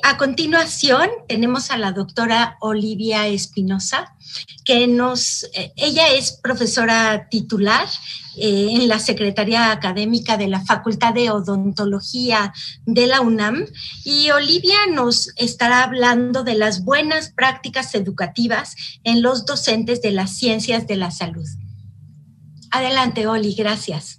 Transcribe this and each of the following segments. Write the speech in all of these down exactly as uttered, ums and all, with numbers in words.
a continuación tenemos a la doctora Olivia Espinosa, que nos, eh, ella es profesora titular eh, en la Secretaría Académica de la Facultad de Odontología de la UNAM, y Olivia nos estará hablando de las buenas prácticas educativas en los docentes de las ciencias de la salud. Adelante, Oli, gracias.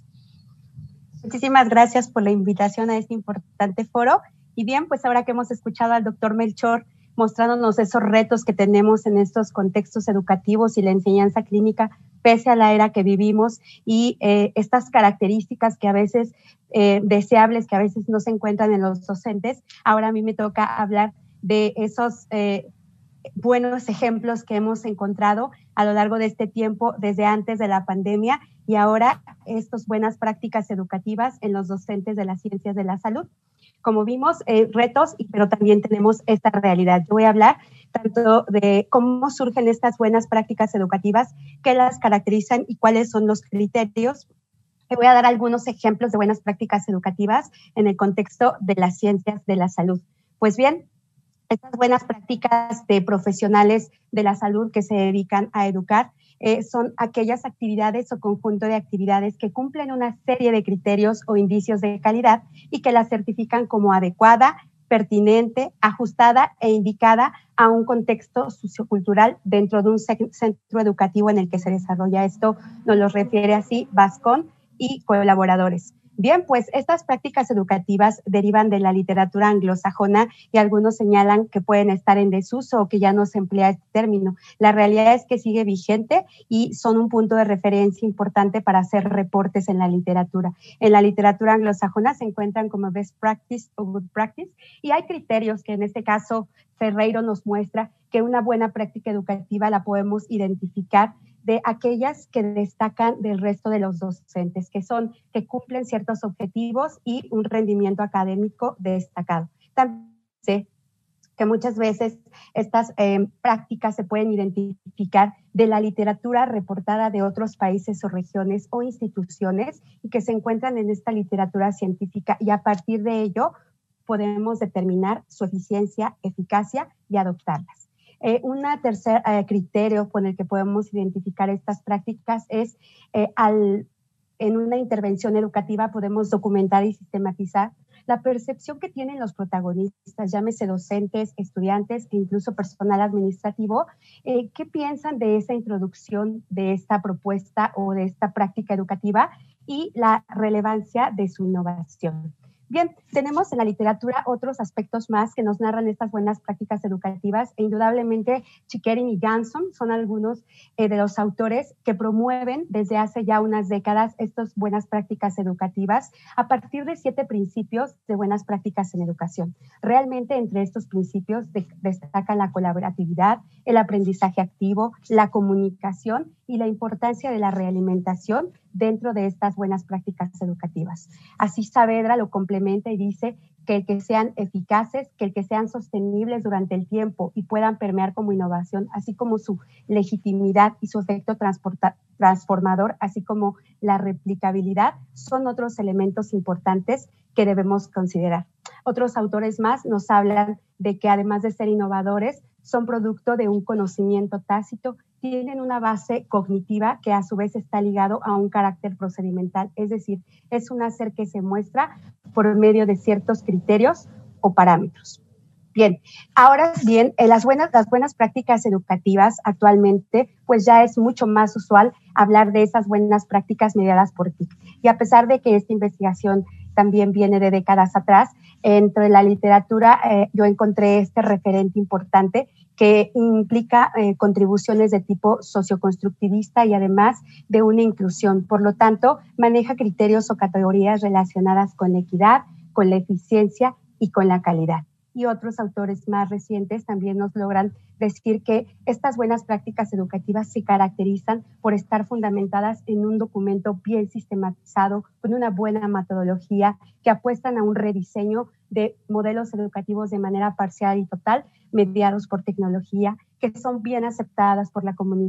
Muchísimas gracias por la invitación a este importante foro. Y bien, pues ahora que hemos escuchado al doctor Melchor mostrándonos esos retos que tenemos en estos contextos educativos y la enseñanza clínica, pese a la era que vivimos, y eh, estas características que a veces eh, deseables, que a veces no se encuentran en los docentes, ahora a mí me toca hablar de esos eh, buenos ejemplos que hemos encontrado a lo largo de este tiempo, desde antes de la pandemia, y ahora estas buenas prácticas educativas en los docentes de las ciencias de la salud. Como vimos, eh, retos, pero también tenemos esta realidad. Yo voy a hablar tanto de cómo surgen estas buenas prácticas educativas, qué las caracterizan y cuáles son los criterios. Te voy a dar algunos ejemplos de buenas prácticas educativas en el contexto de las ciencias de la salud. Pues bien, estas buenas prácticas de profesionales de la salud que se dedican a educar eh, son aquellas actividades o conjunto de actividades que cumplen una serie de criterios o indicios de calidad y que las certifican como adecuada, pertinente, ajustada e indicada a un contexto sociocultural dentro de un centro educativo en el que se desarrolla. Esto nos lo refiere así Vascón y colaboradores. Bien, pues estas prácticas educativas derivan de la literatura anglosajona y algunos señalan que pueden estar en desuso o que ya no se emplea este término. La realidad es que sigue vigente y son un punto de referencia importante para hacer reportes en la literatura. En la literatura anglosajona se encuentran como best practice o good practice, y hay criterios que en este caso Ferreiro nos muestra que una buena práctica educativa la podemos identificar de aquellas que destacan del resto de los docentes, que son, que cumplen ciertos objetivos y un rendimiento académico destacado. También sé que muchas veces estas eh, prácticas se pueden identificar de la literatura reportada de otros países o regiones o instituciones y que se encuentran en esta literatura científica, y a partir de ello podemos determinar su eficiencia, eficacia y adoptarlas. Eh, un tercer eh, criterio con el que podemos identificar estas prácticas es eh, al, en una intervención educativa podemos documentar y sistematizar la percepción que tienen los protagonistas, llámese docentes, estudiantes e incluso personal administrativo, eh, qué piensan de esa introducción, de esta propuesta o de esta práctica educativa y la relevancia de su innovación. Bien, tenemos en la literatura otros aspectos más que nos narran estas buenas prácticas educativas, e indudablemente Chickering y Jansson son algunos eh, de los autores que promueven desde hace ya unas décadas estas buenas prácticas educativas a partir de siete principios de buenas prácticas en educación. Realmente entre estos principios de, destacan la colaboratividad, el aprendizaje activo, la comunicación y la importancia de la realimentación dentro de estas buenas prácticas educativas. Así Saavedra lo complementa y dice que el que sean eficaces, que el que sean sostenibles durante el tiempo y puedan permear como innovación, así como su legitimidad y su efecto transformador, así como la replicabilidad, son otros elementos importantes que debemos considerar. Otros autores más nos hablan de que además de ser innovadores, son producto de un conocimiento tácito, tienen una base cognitiva que a su vez está ligado a un carácter procedimental, es decir, es un hacer que se muestra por medio de ciertos criterios o parámetros. Bien, ahora bien, en las buenas, las buenas prácticas educativas actualmente, pues ya es mucho más usual hablar de esas buenas prácticas mediadas por T I C. Y a pesar de que esta investigación también viene de décadas atrás, entre la literatura eh, yo encontré este referente importante que implica eh, contribuciones de tipo socioconstructivista y además de una inclusión. Por lo tanto, maneja criterios o categorías relacionadas con la equidad, con la eficiencia y con la calidad. Y otros autores más recientes también nos logran decir que estas buenas prácticas educativas se caracterizan por estar fundamentadas en un documento bien sistematizado, con una buena metodología, que apuestan a un rediseño de modelos educativos de manera parcial y total, mediados por tecnología, que son bien aceptadas por la comunidad,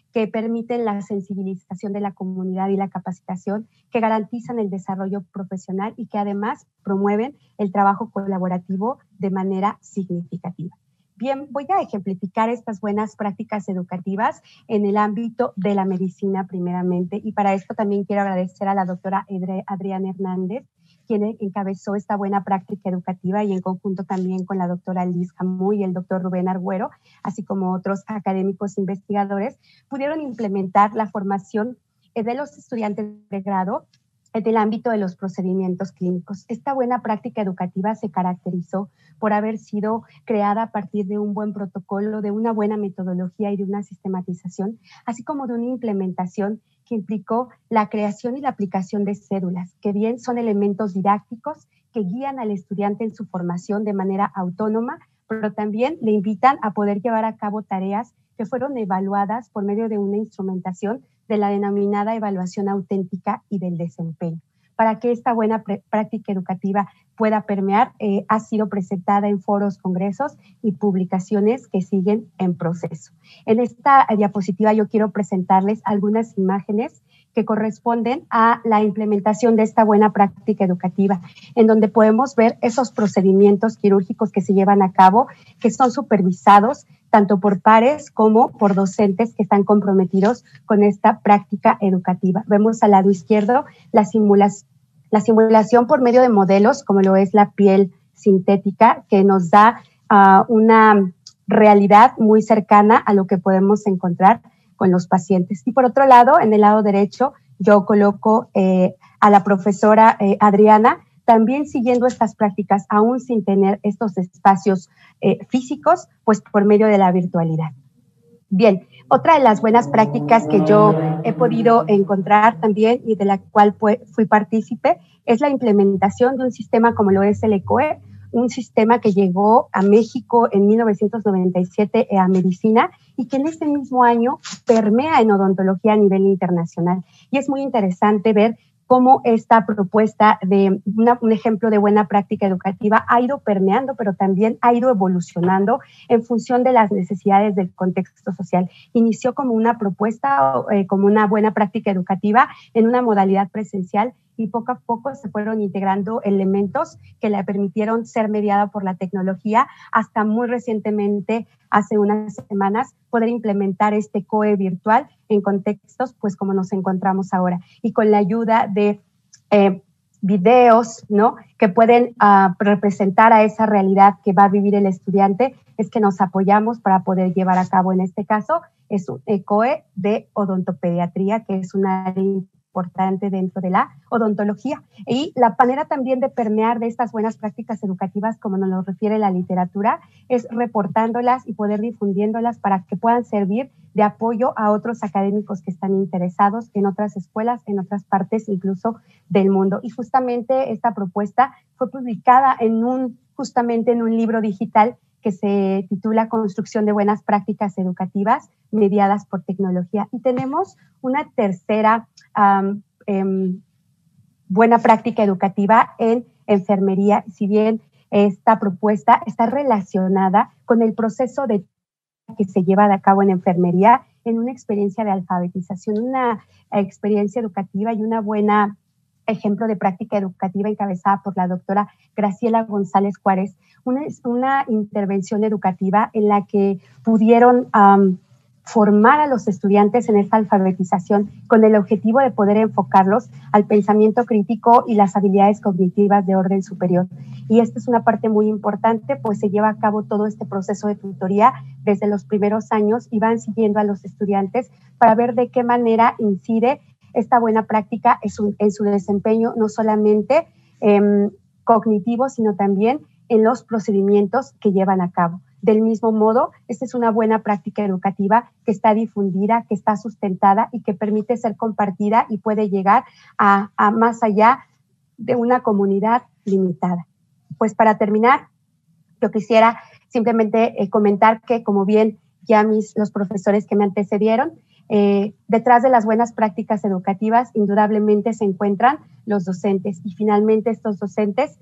que permiten la sensibilización de la comunidad y la capacitación, que garantizan el desarrollo profesional y que además promueven el trabajo colaborativo de manera significativa. Bien, voy a ejemplificar estas buenas prácticas educativas en el ámbito de la medicina primeramente, y para esto también quiero agradecer a la doctora Adriana Hernández, quien encabezó esta buena práctica educativa, y en conjunto también con la doctora Liz Jamuy y el doctor Rubén Argüero, así como otros académicos investigadores, pudieron implementar la formación de los estudiantes de grado en el ámbito de los procedimientos clínicos. Esta buena práctica educativa se caracterizó por haber sido creada a partir de un buen protocolo, de una buena metodología y de una sistematización, así como de una implementación que implicó la creación y la aplicación de cédulas, que bien son elementos didácticos que guían al estudiante en su formación de manera autónoma, pero también le invitan a poder llevar a cabo tareas que fueron evaluadas por medio de una instrumentación de la denominada evaluación auténtica y del desempeño. Para que esta buena práctica educativa pueda permear, eh, ha sido presentada en foros, congresos y publicaciones que siguen en proceso. En esta diapositiva yo quiero presentarles algunas imágenes que corresponden a la implementación de esta buena práctica educativa, en donde podemos ver esos procedimientos quirúrgicos que se llevan a cabo, que son supervisados tanto por pares como por docentes que están comprometidos con esta práctica educativa. Vemos al lado izquierdo la simulación, la simulación por medio de modelos, como lo es la piel sintética, que nos da uh, una realidad muy cercana a lo que podemos encontrar con los pacientes. Y por otro lado, en el lado derecho, yo coloco eh, a la profesora eh, Adriana, también siguiendo estas prácticas, aún sin tener estos espacios eh, físicos, pues por medio de la virtualidad. Bien, otra de las buenas prácticas que yo he podido encontrar también y de la cual fui partícipe es la implementación de un sistema como lo es el ECOE, un sistema que llegó a México en mil novecientos noventa y siete a medicina y que en este mismo año permea en odontología a nivel internacional. Y es muy interesante ver cómo esta propuesta de una, un ejemplo de buena práctica educativa ha ido permeando, pero también ha ido evolucionando en función de las necesidades del contexto social. Inició como una propuesta, eh, como una buena práctica educativa en una modalidad presencial, y poco a poco se fueron integrando elementos que le permitieron ser mediada por la tecnología, hasta muy recientemente, hace unas semanas, poder implementar este C O E virtual en contextos pues como nos encontramos ahora, y con la ayuda de eh, videos, ¿no?, que pueden uh, representar a esa realidad que va a vivir el estudiante, es que nos apoyamos para poder llevar a cabo, en este caso, es un C O E de odontopediatría, que es una área importante dentro de la odontología. Y la manera también de permear de estas buenas prácticas educativas, como nos lo refiere la literatura, es reportándolas y poder difundiéndolas para que puedan servir de apoyo a otros académicos que están interesados en otras escuelas, en otras partes incluso del mundo. Y justamente esta propuesta fue publicada en un, justamente en un libro digital que se titula Construcción de buenas prácticas educativas mediadas por tecnología. Y tenemos una tercera um, um, buena práctica educativa en enfermería, si bien esta propuesta está relacionada con el proceso de que se lleva a cabo en enfermería en una experiencia de alfabetización, una experiencia educativa y una buena ejemplo de práctica educativa encabezada por la doctora Graciela González Juárez, una, una intervención educativa en la que pudieron um, formar a los estudiantes en esta alfabetización con el objetivo de poder enfocarlos al pensamiento crítico y las habilidades cognitivas de orden superior. Y esta es una parte muy importante, pues se lleva a cabo todo este proceso de tutoría desde los primeros años y van siguiendo a los estudiantes para ver de qué manera incide esta buena práctica en su, en su desempeño, no solamente eh, cognitivo, sino también en los procedimientos que llevan a cabo. Del mismo modo, esta es una buena práctica educativa que está difundida, que está sustentada y que permite ser compartida y puede llegar a, a más allá de una comunidad limitada. Pues para terminar, yo quisiera simplemente eh, comentar que, como bien ya mis, los profesores que me antecedieron, Eh, detrás de las buenas prácticas educativas indudablemente se encuentran los docentes, y finalmente estos docentes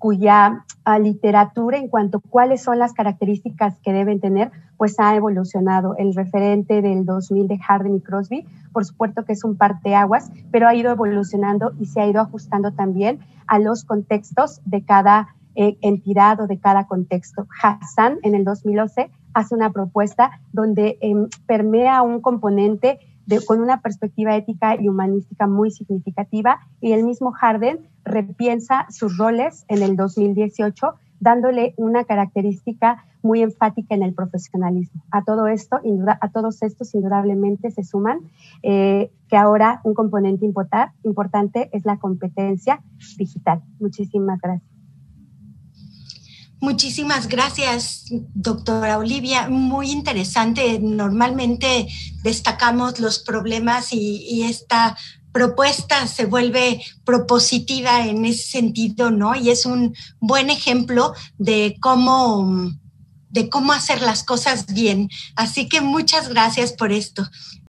cuya uh, literatura en cuanto a cuáles son las características que deben tener, pues ha evolucionado. El referente del dos mil de Harden y Crosby, por supuesto que es un parteaguas, pero ha ido evolucionando y se ha ido ajustando también a los contextos de cada eh, entidad o de cada contexto. Hassan, en el dos mil once, hace una propuesta donde eh, permea un componente de, con una perspectiva ética y humanística muy significativa, y el mismo Harden repiensa sus roles en el dos mil dieciocho, dándole una característica muy enfática en el profesionalismo. A todo esto, a todos estos indudablemente se suman eh, que ahora un componente importar, importante es la competencia digital. Muchísimas gracias. Muchísimas gracias, doctora Olivia. Muy interesante. Normalmente destacamos los problemas y, y esta propuesta se vuelve propositiva en ese sentido, ¿no? Y es un buen ejemplo de cómo, de cómo hacer las cosas bien. Así que muchas gracias por esto.